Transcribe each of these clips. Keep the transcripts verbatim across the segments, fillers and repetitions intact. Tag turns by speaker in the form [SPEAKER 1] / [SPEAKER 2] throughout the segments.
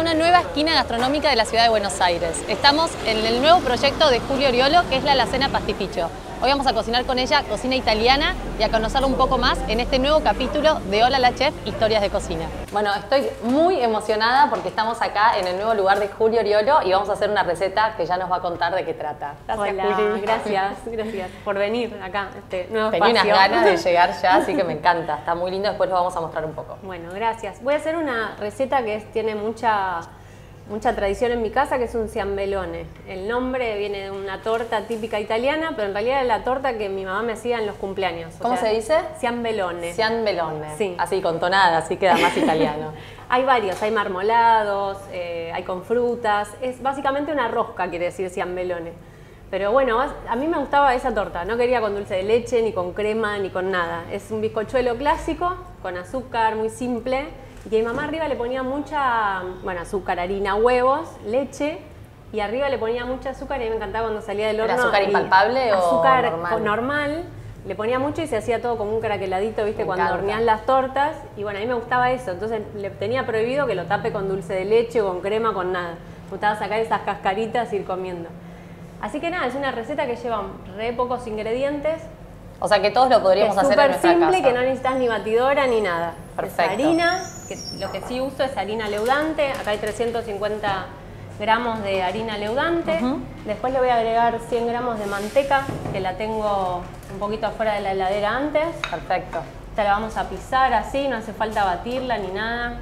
[SPEAKER 1] a una nueva esquina gastronómica de la ciudad de Buenos Aires. Estamos en el nuevo proyecto de Julio Oriolo, que es la Alacena Pastificio. Hoy vamos a cocinar con ella cocina italiana y a conocerla un poco más en este nuevo capítulo de Hola la Chef, Historias de Cocina. Bueno, estoy muy emocionada porque estamos acá en el nuevo lugar de Julio Oriolo y vamos a hacer una receta que ya nos va a contar de qué trata.
[SPEAKER 2] Gracias, Hola, Juli. Gracias, gracias por venir acá a este nuevo
[SPEAKER 1] Tenía
[SPEAKER 2] espacio.
[SPEAKER 1] unas ganas de llegar ya, así que me encanta. Está muy lindo, después lo vamos a mostrar un poco.
[SPEAKER 2] Bueno, gracias. Voy a hacer una receta que es, tiene mucha... mucha tradición en mi casa, que es un ciambellone. El nombre viene de una torta típica italiana, pero en realidad es la torta que mi mamá me hacía en los cumpleaños.
[SPEAKER 1] ¿Cómo sea, se dice?
[SPEAKER 2] Ciambellone.
[SPEAKER 1] Ciambellone.
[SPEAKER 2] Sí.
[SPEAKER 1] Así, con tonada, así queda más italiano.
[SPEAKER 2] Hay varios, hay marmolados, eh, hay con frutas. Es básicamente una rosca, quiere decir ciambellone. Pero bueno, a mí me gustaba esa torta. No quería con dulce de leche, ni con crema, ni con nada. Es un bizcochuelo clásico, con azúcar, muy simple. Y mi mamá arriba le ponía mucha, bueno, azúcar, harina, huevos, leche, y arriba le ponía mucha azúcar y a mí me encantaba cuando salía del horno.
[SPEAKER 1] ¿Era azúcar impalpable o
[SPEAKER 2] azúcar
[SPEAKER 1] normal?
[SPEAKER 2] normal, le ponía mucho y se hacía todo como un craqueladito, ¿viste?
[SPEAKER 1] Me
[SPEAKER 2] Cuando
[SPEAKER 1] encanta.
[SPEAKER 2] hornean las tortas. Y bueno, a mí me gustaba eso, entonces le tenía prohibido que lo tape con dulce de leche, con crema, con nada. Me gustaba sacar esas cascaritas e ir comiendo. Así que nada, es una receta que lleva re pocos ingredientes.
[SPEAKER 1] O sea que todos lo podríamos hacer en nuestra
[SPEAKER 2] simple,
[SPEAKER 1] casa.
[SPEAKER 2] que no necesitas ni batidora ni nada.
[SPEAKER 1] Perfecto.
[SPEAKER 2] Es harina, que lo que sí uso es harina leudante. Acá hay trescientos cincuenta gramos de harina leudante. Uh-huh. Después le voy a agregar cien gramos de manteca, que la tengo un poquito afuera de la heladera antes.
[SPEAKER 1] Perfecto.
[SPEAKER 2] Esta la vamos a pisar así, no hace falta batirla ni nada.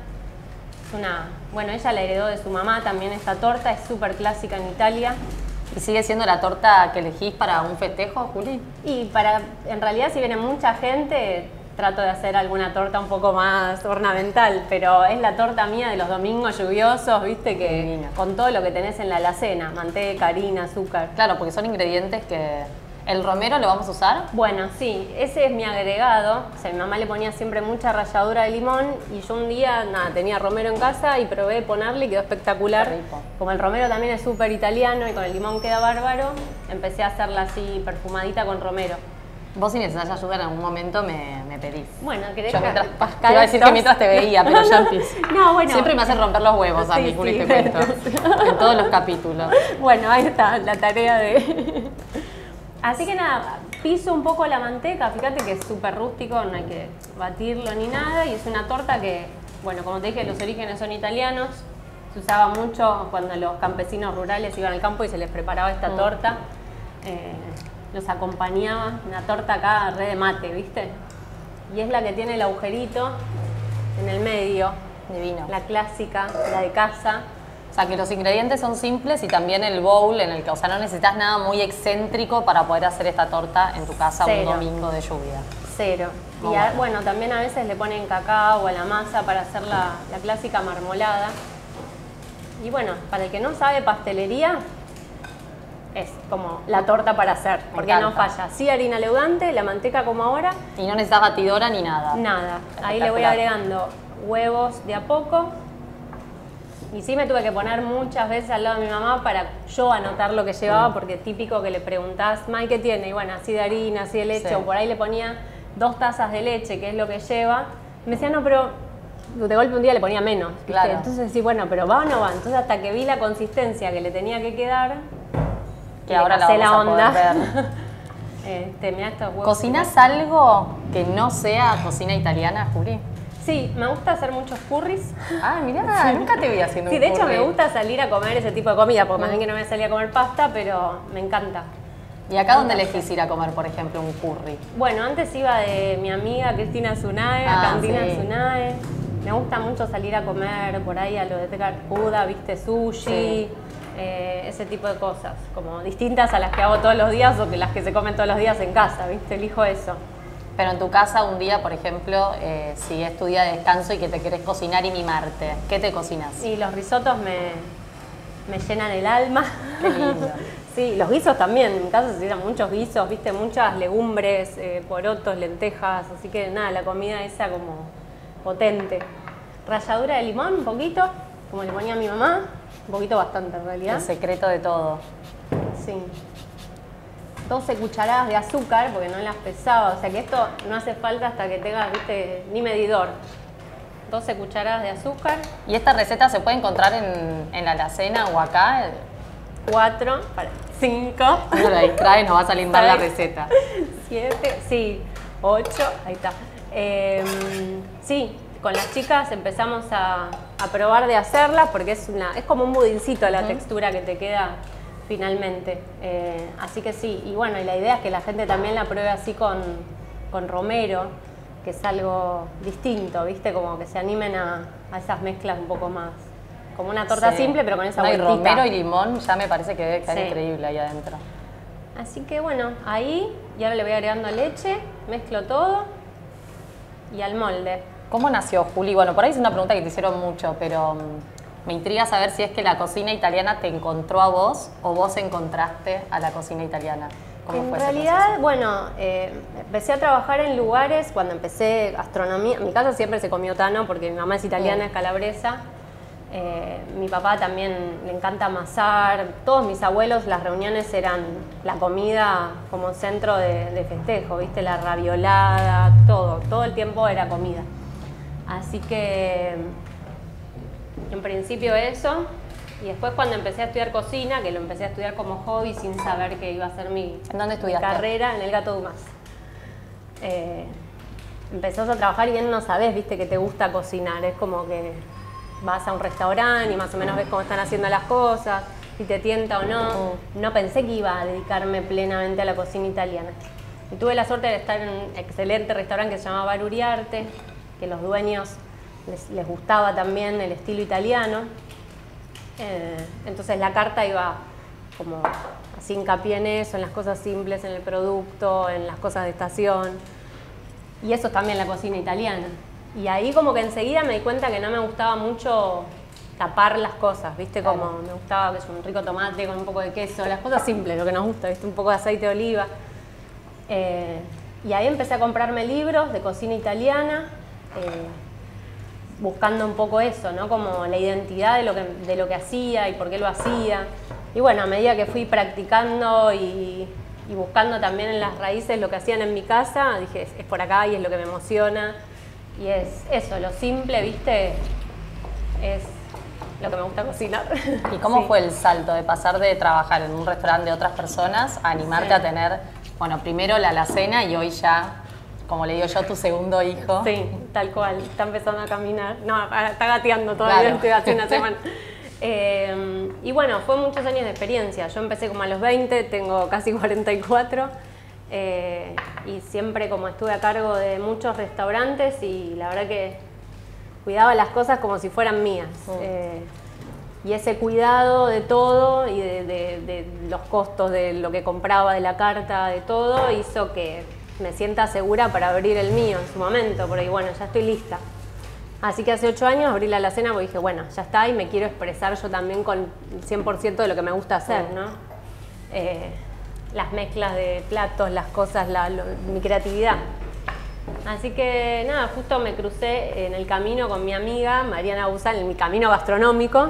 [SPEAKER 2] Es una... Bueno, ella la heredó de su mamá también esta torta, es súper clásica en Italia.
[SPEAKER 1] ¿Y sigue siendo la torta que elegís para un festejo, Juli?
[SPEAKER 2] Y para, en realidad, si viene mucha gente, trato de hacer alguna torta un poco más ornamental, pero es la torta mía de los domingos lluviosos, viste, que
[SPEAKER 1] Divina.
[SPEAKER 2] Con todo lo que tenés en la alacena, manteca, harina, azúcar.
[SPEAKER 1] Claro, porque son ingredientes que... ¿El romero lo vamos a usar?
[SPEAKER 2] Bueno, sí, ese es mi agregado. O sea, mi mamá le ponía siempre mucha ralladura de limón y yo un día, nada, tenía romero en casa y probé ponerle y quedó espectacular.
[SPEAKER 1] Qué rico.
[SPEAKER 2] Como el romero también es súper italiano y con el limón queda bárbaro, empecé a hacerla así perfumadita con romero.
[SPEAKER 1] Vos, si necesitas ayuda en algún momento, me, me pedís.
[SPEAKER 2] Bueno, ¿querés
[SPEAKER 1] Yo mientras,
[SPEAKER 2] ca-
[SPEAKER 1] te iba a decir que mientras te veía, pero ya empiezo.
[SPEAKER 2] No, bueno.
[SPEAKER 1] Siempre me hace romper los huevos a
[SPEAKER 2] Sí,
[SPEAKER 1] mí, Juli,
[SPEAKER 2] sí,
[SPEAKER 1] te cuento.
[SPEAKER 2] bueno.
[SPEAKER 1] En todos los capítulos.
[SPEAKER 2] Bueno, ahí está la tarea de... Así que nada, piso un poco la manteca, fíjate que es súper rústico, no hay que batirlo ni nada, y es una torta que, bueno, como te dije, los orígenes son italianos, se usaba mucho cuando los campesinos rurales iban al campo y se les preparaba esta
[SPEAKER 1] Mm.
[SPEAKER 2] torta, eh, los acompañaba, una torta acá re de mate, ¿viste? Y es la que tiene el agujerito en el medio,
[SPEAKER 1] Divino.
[SPEAKER 2] la clásica, la de casa.
[SPEAKER 1] O sea, que los ingredientes son simples y también el bowl en el que, o sea, no necesitas nada muy excéntrico para poder hacer esta torta en tu casa
[SPEAKER 2] Cero.
[SPEAKER 1] un domingo de lluvia.
[SPEAKER 2] Cero.
[SPEAKER 1] Muy
[SPEAKER 2] Y a-
[SPEAKER 1] bueno.
[SPEAKER 2] bueno, también a veces le ponen cacao a la masa para hacer la, la clásica marmolada. Y bueno, para el que no sabe pastelería, es como la torta para hacer,
[SPEAKER 1] Me
[SPEAKER 2] porque no
[SPEAKER 1] encanta.
[SPEAKER 2] falla. Sí, harina leudante, la manteca como ahora,
[SPEAKER 1] Y no necesitas batidora ni nada.
[SPEAKER 2] nada. Ahí le voy
[SPEAKER 1] Espectacular.
[SPEAKER 2] agregando huevos de a poco. Y sí me tuve que poner muchas veces al lado de mi mamá para yo anotar lo que llevaba,
[SPEAKER 1] Mm.
[SPEAKER 2] porque es típico que le preguntás, May, ¿qué tiene? Y bueno, así de harina, así de leche,
[SPEAKER 1] Sí.
[SPEAKER 2] o por ahí le ponía dos tazas de leche, que es lo que lleva. Y me decía, no, pero de golpe un día le ponía menos, ¿viste?
[SPEAKER 1] Claro.
[SPEAKER 2] Entonces sí, bueno, pero va o no va. Entonces hasta que vi la consistencia que le tenía que quedar,
[SPEAKER 1] Que
[SPEAKER 2] le
[SPEAKER 1] ahora la
[SPEAKER 2] pasé
[SPEAKER 1] vamos a
[SPEAKER 2] onda.
[SPEAKER 1] poder ver.
[SPEAKER 2] este, mirá estos huevos.
[SPEAKER 1] ¿Cocinás algo que no sea cocina italiana, Juli?
[SPEAKER 2] Sí, me gusta hacer muchos curries.
[SPEAKER 1] Ah, mirá, nunca te vi haciendo
[SPEAKER 2] Sí,
[SPEAKER 1] un
[SPEAKER 2] de hecho
[SPEAKER 1] curry.
[SPEAKER 2] me gusta salir a comer ese tipo de comida, porque más
[SPEAKER 1] Mm.
[SPEAKER 2] bien que no me voy a salir a comer pasta, pero me encanta.
[SPEAKER 1] ¿Y acá dónde elegís ir a comer, por ejemplo, un curry?
[SPEAKER 2] Bueno, antes iba de mi amiga Cristina Zunae,
[SPEAKER 1] Ah,
[SPEAKER 2] a Cantina
[SPEAKER 1] sí.
[SPEAKER 2] Zunae. Me gusta mucho salir a comer por ahí a lo de Teca Cuda, viste, sushi,
[SPEAKER 1] Sí.
[SPEAKER 2] eh, ese tipo de cosas, como distintas a las que hago todos los días o que las que se comen todos los días en casa, viste, elijo eso.
[SPEAKER 1] Pero en tu casa un día, por ejemplo, eh, si es tu día de descanso y que te querés cocinar y mimarte, ¿qué te cocinas?
[SPEAKER 2] Y los risotos me, me llenan el alma.
[SPEAKER 1] Qué lindo.
[SPEAKER 2] Sí, los guisos también. En mi casa se hacían muchos guisos, viste, muchas legumbres, eh, porotos, lentejas. Así que nada, la comida esa como potente. Ralladura de limón, un poquito, como le ponía a mi mamá. Un poquito bastante en realidad.
[SPEAKER 1] El secreto de todo.
[SPEAKER 2] Sí. doce cucharadas de azúcar, porque no las pesaba. O sea que esto no hace falta hasta que tengas, viste, ni medidor. doce cucharadas de azúcar.
[SPEAKER 1] ¿Y esta receta se puede encontrar en, en la alacena o acá?
[SPEAKER 2] cuatro, para cinco.
[SPEAKER 1] No la distrae, nos va a salir mal la receta.
[SPEAKER 2] siete, sí, ocho, ahí está. Eh, sí, con las chicas empezamos a, a probar de hacerla porque es, una, es como un budincito la uh-huh. textura que te queda finalmente. Eh, así que sí, y bueno, y la idea es que la gente también la pruebe así con, con romero, que es algo distinto, ¿viste? Como que se animen a, a esas mezclas un poco más. Como una torta sí. simple, pero con esa
[SPEAKER 1] no,
[SPEAKER 2] vueltita.
[SPEAKER 1] Y romero y limón ya me parece que debe quedar
[SPEAKER 2] sí.
[SPEAKER 1] increíble ahí adentro.
[SPEAKER 2] Así que bueno, ahí, y ahora le voy agregando leche, mezclo todo y al molde.
[SPEAKER 1] ¿Cómo nació, Juli? Bueno, por ahí es una pregunta que te hicieron mucho, pero um, me intriga saber si es que la cocina italiana te encontró a vos o vos encontraste a la cocina italiana. ¿Cómo
[SPEAKER 2] en
[SPEAKER 1] fue
[SPEAKER 2] realidad,
[SPEAKER 1] ese proceso?
[SPEAKER 2] bueno, eh, empecé a trabajar en lugares cuando empecé gastronomía. En mi casa siempre se comió tano porque mi mamá es italiana, mm. es calabresa. Eh, mi papá también le encanta amasar. Todos mis abuelos, las reuniones eran la comida como centro de, de festejo, ¿viste? La raviolada, todo. Todo el tiempo era comida. Así que, en principio eso. Y después cuando empecé a estudiar cocina, que lo empecé a estudiar como hobby sin saber que iba a ser mi,
[SPEAKER 1] ¿En dónde
[SPEAKER 2] mi carrera, en el Gato Dumas. Eh, empezás a trabajar y bien no sabés, viste, que te gusta cocinar. Es como que vas a un restaurante y más o menos ves cómo están haciendo las cosas, si te tienta o no. No pensé que iba a dedicarme plenamente a la cocina italiana. Y tuve la suerte de estar en un excelente restaurante que se llama Bar Uriarte, que los dueños les, les gustaba también el estilo italiano. Eh, entonces la carta iba como así hincapié en eso, en las cosas simples, en el producto, en las cosas de estación. Y eso es también la cocina italiana. Y ahí como que enseguida me di cuenta que no me gustaba mucho tapar las cosas, ¿viste? Como claro. me gustaba que es un rico tomate con un poco de queso, las cosas simples, lo que nos gusta, ¿viste? Un poco de aceite de oliva. Eh, y ahí empecé a comprarme libros de cocina italiana, eh, buscando un poco eso, ¿no? Como la identidad de lo, que, de lo que hacía y por qué lo hacía. Y bueno, a medida que fui practicando y, y buscando también en las raíces lo que hacían en mi casa, dije, es, es por acá y es lo que me emociona. Y es eso, lo simple, ¿viste? Es lo que me gusta cocinar.
[SPEAKER 1] ¿Y cómo
[SPEAKER 2] sí.
[SPEAKER 1] fue el salto de pasar de trabajar en un restaurante de otras personas a animarte sí. a tener, bueno, primero la alacena y hoy ya, como le digo yo, tu segundo hijo?
[SPEAKER 2] Sí, tal cual, está empezando a caminar. No, está gateando todavía, claro. estoy hace una semana. Eh, y bueno, fue muchos años de experiencia. Yo empecé como a los veinte, tengo casi cuarenta y cuatro. Eh, y siempre como estuve a cargo de muchos restaurantes y la verdad que cuidaba las cosas como si fueran mías. Mm. Eh, y ese cuidado de todo y de, de, de los costos de lo que compraba, de la carta, de todo, hizo que me sienta segura para abrir el mío en su momento, porque bueno, ya estoy lista. Así que hace ocho años abrí la alacena porque dije, bueno, ya está y me quiero expresar yo también con el cien por ciento de lo que me gusta hacer, ¿no? Eh, las mezclas de platos, las cosas, la, lo, mi creatividad. Así que nada, justo me crucé en el camino con mi amiga Mariana Busal, en mi camino gastronómico,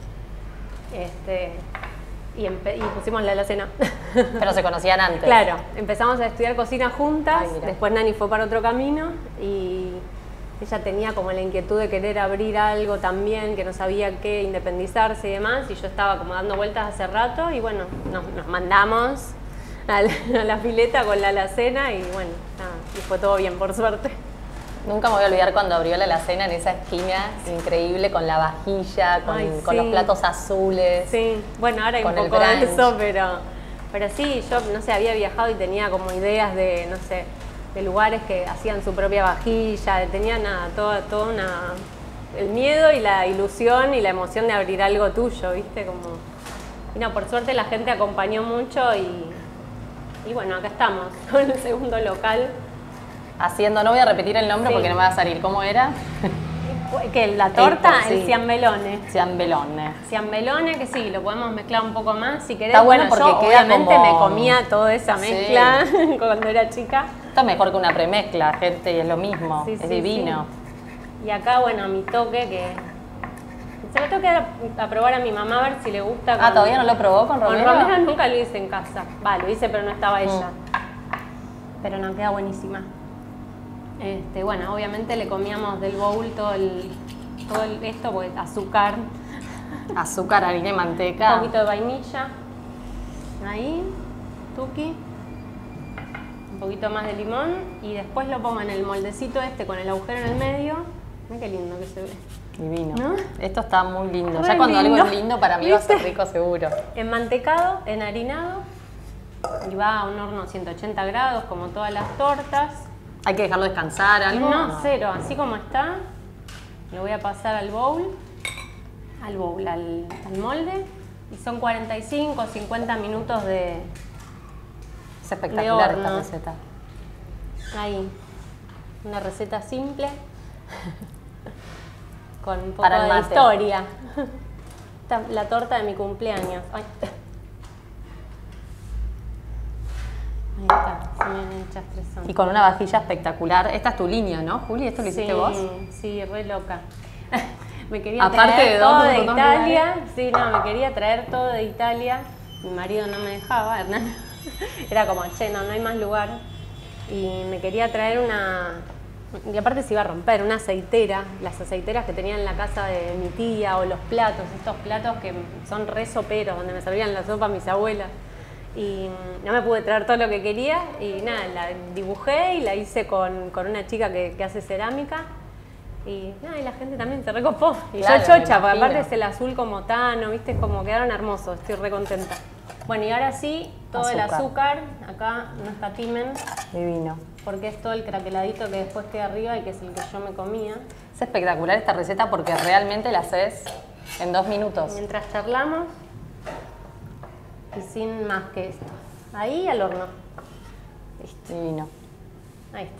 [SPEAKER 2] este, y, y pusimos la alacena.
[SPEAKER 1] Pero se conocían antes.
[SPEAKER 2] Claro, empezamos a estudiar cocina juntas.
[SPEAKER 1] Ay,
[SPEAKER 2] después Nani fue para otro camino y ella tenía como la inquietud de querer abrir algo también, que no sabía qué, independizarse y demás, y yo estaba como dando vueltas hace rato y bueno, nos, nos mandamos a la, a la pileta con la alacena y bueno, nada, y fue todo bien, por suerte.
[SPEAKER 1] Nunca me voy a olvidar cuando abrió la alacena en esa esquina increíble con la vajilla, con, Ay, con sí. los platos azules.
[SPEAKER 2] Sí, bueno, ahora hay un poco de eso, pero, pero sí, yo no sé, había viajado y tenía como ideas de, no sé, de lugares que hacían su propia vajilla, tenía nada, todo, todo una, el miedo y la ilusión y la emoción de abrir algo tuyo, ¿viste? Como, y no, por suerte la gente acompañó mucho y, y bueno, acá estamos, con el segundo local.
[SPEAKER 1] Haciendo, no voy a repetir el nombre sí. porque no me va a salir. ¿Cómo era?
[SPEAKER 2] ¿Qué? ¿La torta?
[SPEAKER 1] El,
[SPEAKER 2] el ciambellone.
[SPEAKER 1] Ciambellone.
[SPEAKER 2] Ciambellone, que sí, lo podemos mezclar un poco más si querés.
[SPEAKER 1] Está bueno, bueno porque
[SPEAKER 2] yo
[SPEAKER 1] queda
[SPEAKER 2] obviamente
[SPEAKER 1] como...
[SPEAKER 2] me comía toda esa mezcla sí. cuando era chica.
[SPEAKER 1] Está mejor que una premezcla, gente, y es lo mismo. Sí, es sí, divino.
[SPEAKER 2] Sí. Y acá, bueno, mi toque que... Se lo tengo que dar a probar a mi mamá a ver si le gusta. Con...
[SPEAKER 1] Ah, ¿todavía no lo probó con romero?
[SPEAKER 2] Con romero nunca lo hice en casa. Va, lo hice pero no estaba ella. Mm. Pero no, queda buenísima. Este, bueno, obviamente le comíamos del bowl todo, el, todo el, esto, porque azúcar.
[SPEAKER 1] Azúcar, harina y manteca.
[SPEAKER 2] Un poquito de vainilla. Ahí, tuki. Un poquito más de limón. Y después lo pongo en el moldecito este con el agujero en el medio. Mira qué lindo que se ve.
[SPEAKER 1] Divino.
[SPEAKER 2] ¿No?
[SPEAKER 1] Esto está muy lindo.
[SPEAKER 2] Re
[SPEAKER 1] Ya cuando
[SPEAKER 2] lindo.
[SPEAKER 1] algo es lindo, para mí va a ser
[SPEAKER 2] ¿Viste?
[SPEAKER 1] rico seguro.
[SPEAKER 2] Enmantecado, enharinado. Y va a un horno a ciento ochenta grados, como todas las tortas.
[SPEAKER 1] ¿Hay que dejarlo descansar algo?
[SPEAKER 2] No, cero. Así como está, lo voy a pasar al bowl. Al bowl, al, al molde. Y son cuarenta y cinco o cincuenta minutos de,
[SPEAKER 1] Es espectacular
[SPEAKER 2] de
[SPEAKER 1] esta
[SPEAKER 2] horno.
[SPEAKER 1] receta.
[SPEAKER 2] Ahí. Una receta simple. Con un poco
[SPEAKER 1] Para el
[SPEAKER 2] de
[SPEAKER 1] mate.
[SPEAKER 2] historia. Esta- La torta de mi cumpleaños. Ay. Ahí está, se me han hecho tres
[SPEAKER 1] Y con una vajilla espectacular. Esta es tu línea, ¿no, Juli? ¿Esto lo hiciste
[SPEAKER 2] sí,
[SPEAKER 1] vos?
[SPEAKER 2] Sí, re loca. Me quería
[SPEAKER 1] Aparte
[SPEAKER 2] traer
[SPEAKER 1] de
[SPEAKER 2] todo
[SPEAKER 1] dos,
[SPEAKER 2] de
[SPEAKER 1] dos
[SPEAKER 2] Italia. Sí, no, me quería traer todo de Italia. Mi marido no me dejaba, Hernán. Era como, che, no, no hay más lugar. Y me quería traer una... Y aparte se iba a romper, una aceitera. Las aceiteras que tenía en la casa de mi tía, o los platos, estos platos que son re soperos, donde me servían la sopa mis abuelas. Y no me pude traer todo lo que quería y nada, la dibujé y la hice con, con una chica que, que hace cerámica. Y nada, y la gente también se recopó. Y
[SPEAKER 1] Claro,
[SPEAKER 2] yo
[SPEAKER 1] me
[SPEAKER 2] chocha, porque
[SPEAKER 1] imagino.
[SPEAKER 2] aparte es el azul como tano, viste, es como quedaron hermosos, estoy re contenta. Bueno, y ahora sí, todo el
[SPEAKER 1] Azúcar.
[SPEAKER 2] azúcar, acá no escatimen,
[SPEAKER 1] Divino.
[SPEAKER 2] porque es todo el craqueladito que después queda arriba y que es el que yo me comía.
[SPEAKER 1] Es espectacular esta receta porque realmente la haces en dos minutos.
[SPEAKER 2] Mientras charlamos, y sin más que esto. Ahí al horno. Listo,
[SPEAKER 1] Divino.
[SPEAKER 2] ahí está.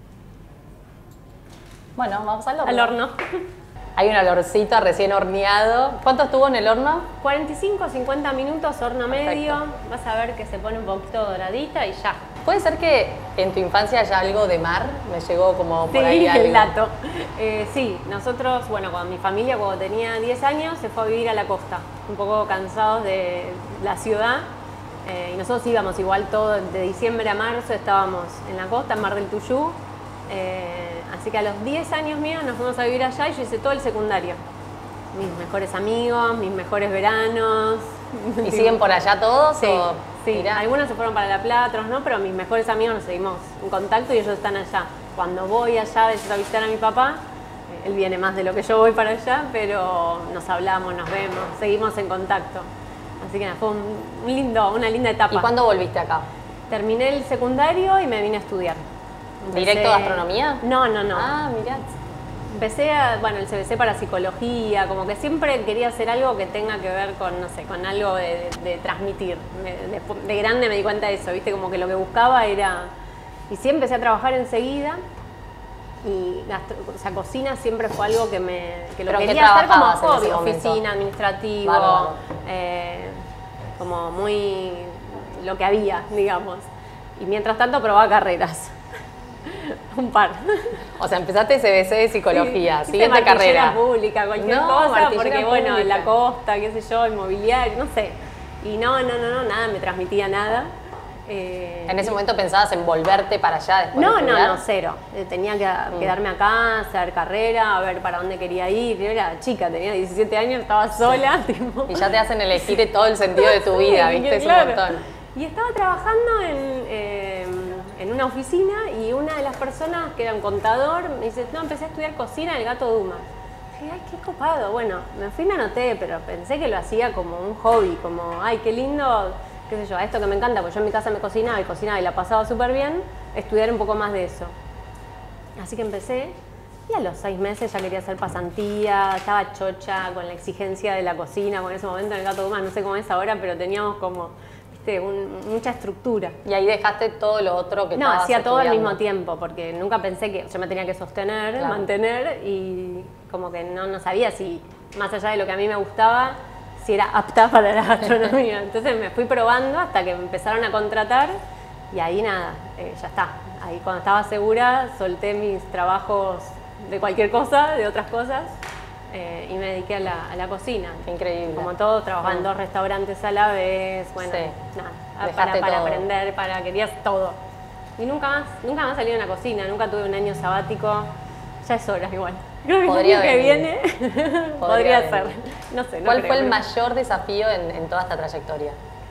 [SPEAKER 1] Bueno, vamos al horno.
[SPEAKER 2] Al horno.
[SPEAKER 1] Hay un olorcito recién horneado. ¿Cuánto estuvo en el horno?
[SPEAKER 2] cuarenta y cinco a cincuenta minutos, horno medio.
[SPEAKER 1] Perfecto.
[SPEAKER 2] Vas a ver que se pone un poquito doradita y ya.
[SPEAKER 1] ¿Puede ser que en tu infancia haya algo de mar? Me llegó como por
[SPEAKER 2] Sí,
[SPEAKER 1] ahí algo.
[SPEAKER 2] el dato. Eh, sí, nosotros, bueno, cuando mi familia, cuando tenía diez años, se fue a vivir a la costa, un poco cansados de la ciudad. Eh, y nosotros íbamos igual todo, de diciembre a marzo estábamos en la costa, en Mar del Tuyú. Eh, así que a los diez años míos nos fuimos a vivir allá y yo hice todo el secundario. Mis mejores amigos, mis mejores veranos.
[SPEAKER 1] ¿Y siguen por allá todos?
[SPEAKER 2] Sí,
[SPEAKER 1] o-
[SPEAKER 2] sí.
[SPEAKER 1] Mirá.
[SPEAKER 2] Algunos se fueron para La Plata, otros no, pero mis mejores amigos nos seguimos en contacto y ellos están allá. Cuando voy allá a veces a visitar a mi papá, eh, él viene más de lo que yo voy para allá, pero nos hablamos, nos vemos, seguimos en contacto. Así que nada, fue un un lindo, una linda etapa.
[SPEAKER 1] ¿Y cuándo volviste acá?
[SPEAKER 2] Terminé el secundario y me vine a estudiar.
[SPEAKER 1] ¿Directo a gastronomía?
[SPEAKER 2] No, no, no.
[SPEAKER 1] Ah, mirá.
[SPEAKER 2] Empecé, a, bueno, el C B C para psicología, como que siempre quería hacer algo que tenga que ver con, no sé, con algo de, de- de transmitir. Me- de, de grande me di cuenta de eso, ¿viste? Como que lo que buscaba era... Y sí empecé a trabajar enseguida y gastro- o sea, cocina siempre fue algo que me que lo
[SPEAKER 1] ¿Pero en qué
[SPEAKER 2] quería hacer como
[SPEAKER 1] trabajabas en ese
[SPEAKER 2] hobby,
[SPEAKER 1] momento?
[SPEAKER 2] oficina, administrativo,
[SPEAKER 1] Bárbaro.
[SPEAKER 2] eh, como muy lo que había, digamos. Y mientras tanto probaba carreras. Un par.
[SPEAKER 1] O sea, empezaste C B C de psicología,
[SPEAKER 2] Sí,
[SPEAKER 1] siguiente
[SPEAKER 2] hice martillera
[SPEAKER 1] carrera.
[SPEAKER 2] pública, cualquier
[SPEAKER 1] No,
[SPEAKER 2] cosa,
[SPEAKER 1] martillera
[SPEAKER 2] porque bueno,
[SPEAKER 1] pública.
[SPEAKER 2] la costa, qué sé yo, inmobiliario, no sé. Y no, no, no, no, nada me transmitía nada. Eh,
[SPEAKER 1] ¿En ese momento pensabas en volverte para allá después
[SPEAKER 2] no,
[SPEAKER 1] de
[SPEAKER 2] no,
[SPEAKER 1] estudiar?
[SPEAKER 2] no, cero. Eh, Tenía que
[SPEAKER 1] Mm.
[SPEAKER 2] quedarme acá, hacer carrera, a ver para dónde quería ir. Yo era chica, tenía diecisiete años, estaba sola. Tipo.
[SPEAKER 1] Y ya te hacen elegir todo el sentido de tu vida,
[SPEAKER 2] Sí,
[SPEAKER 1] ¿viste? Es
[SPEAKER 2] claro.
[SPEAKER 1] un montón.
[SPEAKER 2] Y estaba trabajando en, eh, en una oficina y una de las personas que era un contador me dice, no, empecé a estudiar cocina en el Gato Dumas. Dije, ay, qué copado. Bueno, me fui y me anoté, pero pensé que lo hacía como un hobby, como, ay, qué lindo, qué sé yo, a esto que me encanta, porque yo en mi casa me cocinaba y cocinaba y la pasaba súper bien, estudiar un poco más de eso. Así que empecé y a los seis meses ya quería hacer pasantía, estaba chocha con la exigencia de la cocina, con ese momento en el Gato Dumas, no sé cómo es ahora, pero teníamos como, viste, un- mucha estructura.
[SPEAKER 1] Y ahí dejaste todo lo otro que
[SPEAKER 2] No,
[SPEAKER 1] estabas
[SPEAKER 2] hacía todo al
[SPEAKER 1] estudiando.
[SPEAKER 2] mismo tiempo, porque nunca pensé que yo me tenía que sostener,
[SPEAKER 1] Claro.
[SPEAKER 2] mantener, y como que no, no sabía si, más allá de lo que a mí me gustaba, si era apta para la gastronomía. Entonces me fui probando hasta que me empezaron a contratar y ahí nada, eh, ya está. Ahí cuando estaba segura solté mis trabajos de cualquier cosa, de otras cosas, eh, y me dediqué a la, a la cocina.
[SPEAKER 1] Increíble.
[SPEAKER 2] Como todo, trabajaba en
[SPEAKER 1] Mm.
[SPEAKER 2] dos restaurantes a la vez, bueno,
[SPEAKER 1] Sí.
[SPEAKER 2] nada, para,
[SPEAKER 1] Dejaste
[SPEAKER 2] para
[SPEAKER 1] todo.
[SPEAKER 2] aprender, para querías todo. Y nunca más, nunca más salí de una cocina, nunca tuve un año sabático. Ya es hora igual. Creo que
[SPEAKER 1] Podría
[SPEAKER 2] el año que
[SPEAKER 1] venir.
[SPEAKER 2] viene
[SPEAKER 1] Podría
[SPEAKER 2] podría
[SPEAKER 1] venir.
[SPEAKER 2] ser. No sé, no
[SPEAKER 1] ¿Cuál
[SPEAKER 2] creo,
[SPEAKER 1] fue el
[SPEAKER 2] pero-
[SPEAKER 1] mayor desafío en, en toda esta trayectoria?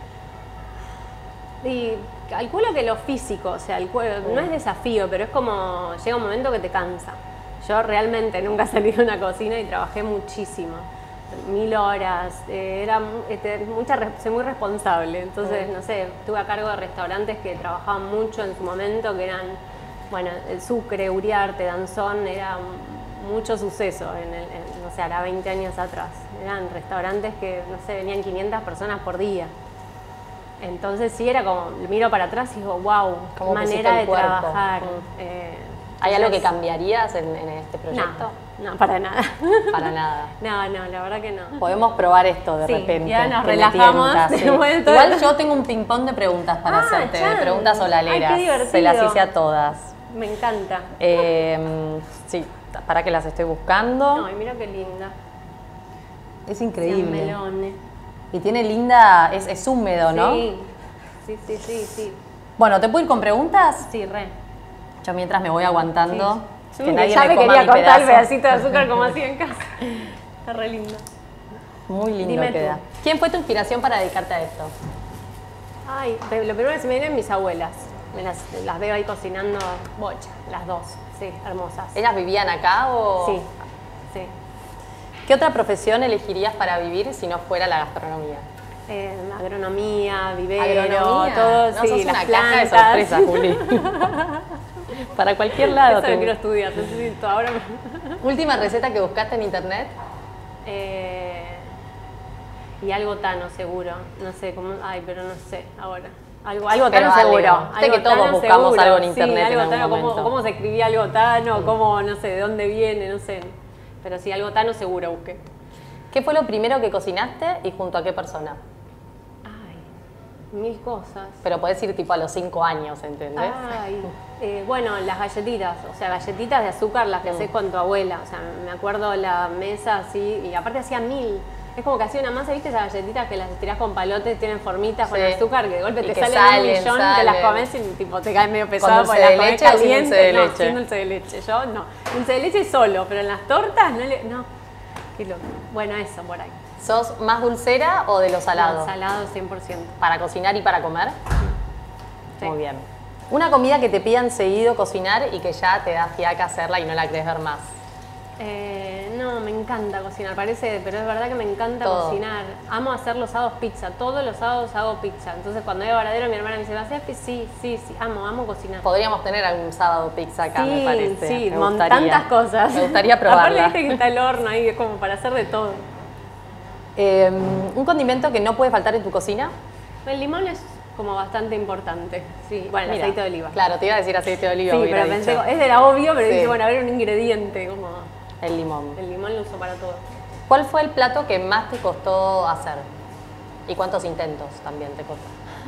[SPEAKER 2] Y calculo que lo físico, o sea, el cuerpo, no es desafío, pero es como llega un momento que te cansa. Yo realmente nunca salí de una cocina y trabajé muchísimo, mil horas, eh, era mu- este, mucha, re- soy muy responsable, entonces, no sé, estuve a cargo de restaurantes que trabajaban mucho en su momento, que eran, bueno, el Sucre, Uriarte, Danzón, era m- mucho suceso, en el, en- no sé, hará veinte años atrás. Eran restaurantes que, no sé, venían quinientas personas por día. Entonces sí era como, miro para atrás y digo, wow,
[SPEAKER 1] Cómo
[SPEAKER 2] qué
[SPEAKER 1] pusiste
[SPEAKER 2] manera
[SPEAKER 1] el
[SPEAKER 2] de
[SPEAKER 1] cuerpo.
[SPEAKER 2] trabajar.
[SPEAKER 1] Mm.
[SPEAKER 2] Eh,
[SPEAKER 1] ¿Hay algo que
[SPEAKER 2] entonces,
[SPEAKER 1] cambiarías en, en este proyecto?
[SPEAKER 2] No, no, para nada.
[SPEAKER 1] Para nada.
[SPEAKER 2] No, no, la verdad que no.
[SPEAKER 1] Podemos probar esto de
[SPEAKER 2] Sí,
[SPEAKER 1] repente.
[SPEAKER 2] ya nos
[SPEAKER 1] que me
[SPEAKER 2] relajamos
[SPEAKER 1] tienta,
[SPEAKER 2] de
[SPEAKER 1] sí.
[SPEAKER 2] vuelta.
[SPEAKER 1] Igual yo tengo un ping-pong de preguntas para
[SPEAKER 2] Ah,
[SPEAKER 1] hacerte, de
[SPEAKER 2] chan.
[SPEAKER 1] preguntas solaleras.
[SPEAKER 2] Ay, qué divertido.
[SPEAKER 1] Se las hice a todas.
[SPEAKER 2] Me encanta.
[SPEAKER 1] Eh, sí, para que las estoy buscando.
[SPEAKER 2] Ay, mira qué linda.
[SPEAKER 1] Es
[SPEAKER 2] Sean
[SPEAKER 1] increíble.
[SPEAKER 2] melones.
[SPEAKER 1] Y tiene linda, es, es húmedo, ¿no?
[SPEAKER 2] Sí, sí, sí, sí, sí.
[SPEAKER 1] Bueno, ¿te puedo ir con preguntas?
[SPEAKER 2] Sí, re.
[SPEAKER 1] Yo mientras me voy aguantando.
[SPEAKER 2] Sí.
[SPEAKER 1] Que
[SPEAKER 2] Sí,
[SPEAKER 1] nadie
[SPEAKER 2] ya
[SPEAKER 1] me
[SPEAKER 2] me
[SPEAKER 1] coma
[SPEAKER 2] quería
[SPEAKER 1] mi
[SPEAKER 2] cortar el
[SPEAKER 1] pedazo.
[SPEAKER 2] pedacito de azúcar como hacía en casa. Está re lindo.
[SPEAKER 1] Muy lindo
[SPEAKER 2] Dime tú.
[SPEAKER 1] queda. ¿Quién fue tu inspiración para dedicarte a esto?
[SPEAKER 2] Ay, pe- lo primero que se me vienen mis abuelas. Me las, las veo ahí cocinando bocha, las dos. Sí, hermosas.
[SPEAKER 1] ¿Ellas vivían acá o...?
[SPEAKER 2] Sí, sí.
[SPEAKER 1] ¿Qué otra profesión elegirías para vivir si no fuera la gastronomía?
[SPEAKER 2] Eh, agronomía, vivero,
[SPEAKER 1] Agronomía.
[SPEAKER 2] todo,
[SPEAKER 1] No,
[SPEAKER 2] sí,
[SPEAKER 1] sos
[SPEAKER 2] las
[SPEAKER 1] una
[SPEAKER 2] plantas.
[SPEAKER 1] caja de sorpresas, Juli. Para cualquier lado.
[SPEAKER 2] Eso
[SPEAKER 1] te-
[SPEAKER 2] lo quiero estudiar, necesito. Ahora me-
[SPEAKER 1] Última receta que buscaste en internet.
[SPEAKER 2] Eh, y algo tano seguro. No sé cómo. Ay, pero no sé ahora. Algo, algo
[SPEAKER 1] Pero
[SPEAKER 2] tano
[SPEAKER 1] algo.
[SPEAKER 2] seguro.
[SPEAKER 1] Viste
[SPEAKER 2] Algo
[SPEAKER 1] que todos
[SPEAKER 2] tano
[SPEAKER 1] buscamos
[SPEAKER 2] seguro.
[SPEAKER 1] algo en
[SPEAKER 2] Sí,
[SPEAKER 1] internet en
[SPEAKER 2] algo
[SPEAKER 1] algún
[SPEAKER 2] tano, cómo,
[SPEAKER 1] momento.
[SPEAKER 2] cómo se escribía algo tano, cómo, no sé, de dónde viene, no sé. Pero sí, algo tano seguro busqué.
[SPEAKER 1] ¿Qué fue lo primero que cocinaste y junto a qué persona?
[SPEAKER 2] Ay, mil cosas.
[SPEAKER 1] Pero podés ir tipo a los cinco años, ¿entendés?
[SPEAKER 2] Ay, eh, bueno, las galletitas, o sea, galletitas de azúcar las que
[SPEAKER 1] Mm.
[SPEAKER 2] haces con tu abuela. O sea, me acuerdo la mesa así, y aparte hacía mil. Es como que hacía una masa, ¿viste? Esas galletitas que las estirás con palotes, tienen formitas con
[SPEAKER 1] Sí.
[SPEAKER 2] azúcar, que de golpe
[SPEAKER 1] Y
[SPEAKER 2] te
[SPEAKER 1] que
[SPEAKER 2] salen,
[SPEAKER 1] salen,
[SPEAKER 2] un millón,
[SPEAKER 1] salen.
[SPEAKER 2] te las comes y tipo te caen medio pesado
[SPEAKER 1] dulce
[SPEAKER 2] porque las
[SPEAKER 1] de
[SPEAKER 2] comes
[SPEAKER 1] leche o sin
[SPEAKER 2] calientes.
[SPEAKER 1] dulce de
[SPEAKER 2] No,
[SPEAKER 1] leche?
[SPEAKER 2] sin dulce de leche. Yo no. Dulce de leche solo, pero en las tortas no le. No. Qué loco. Bueno, eso por ahí.
[SPEAKER 1] ¿Sos más dulcera o de lo salado?
[SPEAKER 2] No, salado cien por ciento.
[SPEAKER 1] ¿Para cocinar y para comer?
[SPEAKER 2] Sí.
[SPEAKER 1] Muy bien. Una comida que te pidan seguido cocinar y que ya te da fiaca hacerla y no la querés ver más.
[SPEAKER 2] Eh, no, me encanta cocinar, parece, pero es verdad que me encanta
[SPEAKER 1] Todo.
[SPEAKER 2] cocinar. Amo hacer los sábados pizza, todos los sábados hago pizza. Entonces cuando veo Varadero mi hermana me dice, ¿vas a hacer pizza? Sí, sí, sí, amo, amo cocinar.
[SPEAKER 1] Podríamos tener algún sábado pizza acá,
[SPEAKER 2] sí,
[SPEAKER 1] me parece.
[SPEAKER 2] sí,
[SPEAKER 1] me
[SPEAKER 2] mon-
[SPEAKER 1] gustaría.
[SPEAKER 2] tantas cosas.
[SPEAKER 1] Me gustaría probarla.
[SPEAKER 2] Aparte viste que está el horno ahí, es como para hacer de todo.
[SPEAKER 1] Eh, ¿Un condimento que no puede faltar en tu cocina?
[SPEAKER 2] El limón es como bastante importante, sí. Bueno, el
[SPEAKER 1] Mira,
[SPEAKER 2] aceite de oliva.
[SPEAKER 1] Claro, te iba a decir aceite de oliva.
[SPEAKER 2] Sí,
[SPEAKER 1] hubiera
[SPEAKER 2] pero pensé,
[SPEAKER 1] dicho.
[SPEAKER 2] es de la obvio, pero
[SPEAKER 1] Sí.
[SPEAKER 2] dije, bueno, a ver un ingrediente, como
[SPEAKER 1] El limón.
[SPEAKER 2] el limón lo uso para todo.
[SPEAKER 1] ¿Cuál fue el plato que más te costó hacer? ¿Y cuántos intentos también te costó?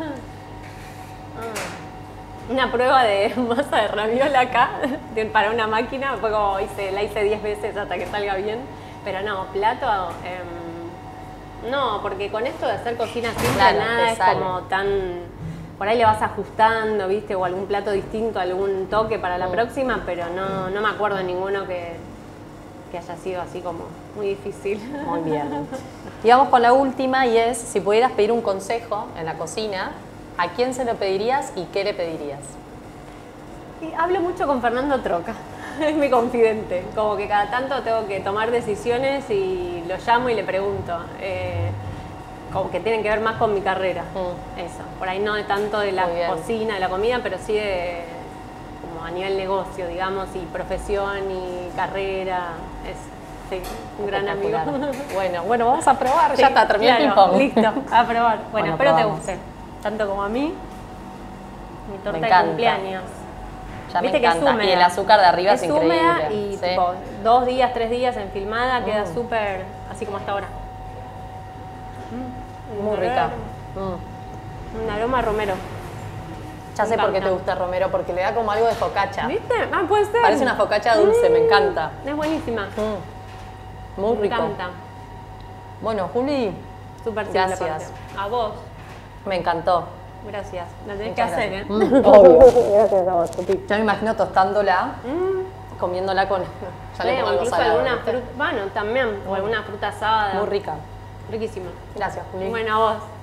[SPEAKER 2] Una prueba de masa de raviola acá de- para una máquina, fue como hice, la hice diez veces hasta que salga bien, pero no, plato, em, no, porque con esto de hacer cocina simple
[SPEAKER 1] Claro,
[SPEAKER 2] nada
[SPEAKER 1] te
[SPEAKER 2] es
[SPEAKER 1] sale.
[SPEAKER 2] como tan, por ahí le vas ajustando, viste, o algún plato distinto, algún toque para la
[SPEAKER 1] Mm.
[SPEAKER 2] próxima, pero no, no me acuerdo de ninguno que, que haya sido así como muy difícil.
[SPEAKER 1] Muy bien. Y vamos con la última y es, si pudieras pedir un consejo en la cocina, ¿a quién se lo pedirías y qué le pedirías?
[SPEAKER 2] Y hablo mucho con Fernando Troca, es mi confidente, como que cada tanto tengo que tomar decisiones y lo llamo y le pregunto, eh, como que tienen que ver más con mi carrera,
[SPEAKER 1] Mm.
[SPEAKER 2] eso, por ahí no de tanto de la
[SPEAKER 1] Muy bien.
[SPEAKER 2] cocina, de la comida, pero sí de como a nivel negocio, digamos, y profesión y carrera, es sí, un gran amigo.
[SPEAKER 1] Espectacular. Bueno, bueno, vamos a probar,
[SPEAKER 2] Sí,
[SPEAKER 1] ya está, terminó el
[SPEAKER 2] claro,
[SPEAKER 1] ping-pong.
[SPEAKER 2] listo, a probar. Bueno,
[SPEAKER 1] Bueno,
[SPEAKER 2] espero
[SPEAKER 1] probamos.
[SPEAKER 2] te guste, tanto como a mí, mi torta de
[SPEAKER 1] encanta.
[SPEAKER 2] cumpleaños.
[SPEAKER 1] Ya me
[SPEAKER 2] Viste que es
[SPEAKER 1] encanta.
[SPEAKER 2] húmeda.
[SPEAKER 1] Y el azúcar de arriba es,
[SPEAKER 2] es
[SPEAKER 1] increíble.
[SPEAKER 2] húmeda y
[SPEAKER 1] ¿Sí?
[SPEAKER 2] tipo dos días, tres días en filmada queda
[SPEAKER 1] Mm.
[SPEAKER 2] súper así como hasta ahora. Mm,
[SPEAKER 1] Muy
[SPEAKER 2] un
[SPEAKER 1] rica.
[SPEAKER 2] olor-
[SPEAKER 1] Mm.
[SPEAKER 2] Un aroma a romero.
[SPEAKER 1] Ya
[SPEAKER 2] Me
[SPEAKER 1] sé por qué
[SPEAKER 2] encanta.
[SPEAKER 1] te gusta Romero, porque le da como algo de focaccia.
[SPEAKER 2] ¿Viste? Ah, puede ser.
[SPEAKER 1] Parece una focaccia dulce, me encanta.
[SPEAKER 2] Es buenísima.
[SPEAKER 1] Mm. Muy
[SPEAKER 2] Me
[SPEAKER 1] rico.
[SPEAKER 2] encanta.
[SPEAKER 1] Bueno, Juli,
[SPEAKER 2] Súper simple.
[SPEAKER 1] Gracias.
[SPEAKER 2] aparte. A vos.
[SPEAKER 1] me encantó.
[SPEAKER 2] Gracias. La tenés
[SPEAKER 1] Muchas
[SPEAKER 2] que hacer,
[SPEAKER 1] gracias.
[SPEAKER 2] ¿eh?
[SPEAKER 1] Mm, obvio.
[SPEAKER 2] Gracias a vos, Tupi.
[SPEAKER 1] Ya me imagino tostándola,
[SPEAKER 2] Mm.
[SPEAKER 1] comiéndola con... Ya le
[SPEAKER 2] Sí,
[SPEAKER 1] pongo
[SPEAKER 2] o
[SPEAKER 1] algo
[SPEAKER 2] incluso
[SPEAKER 1] salado,
[SPEAKER 2] alguna
[SPEAKER 1] ¿viste?
[SPEAKER 2] fruta, bueno, también, o alguna fruta asada.
[SPEAKER 1] Muy rica.
[SPEAKER 2] Riquísima.
[SPEAKER 1] Gracias, Juli.
[SPEAKER 2] Bueno, a vos.